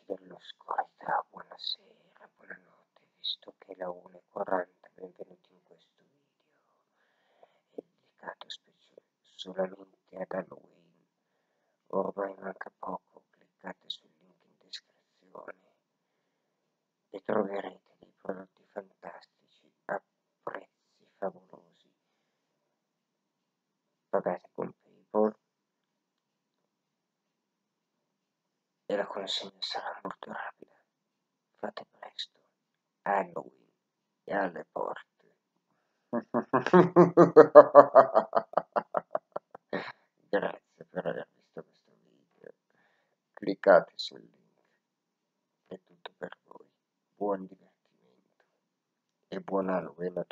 dell'oscurità, buonasera, buonanotte, visto che è la 1:40, benvenuti in questo video, è dedicato solamente ad Halloween. Ormai manca poco, cliccate sul link in descrizione e troverete dei prodotti fantastici a prezzi favolosi. Pagate con PayPal e la consegna sarà molto rapida. Fate presto, Halloween è alle porte. Grazie per aver visto questo video. Cliccate sul link. È tutto per voi. Buon divertimento e buon Halloween a tutti.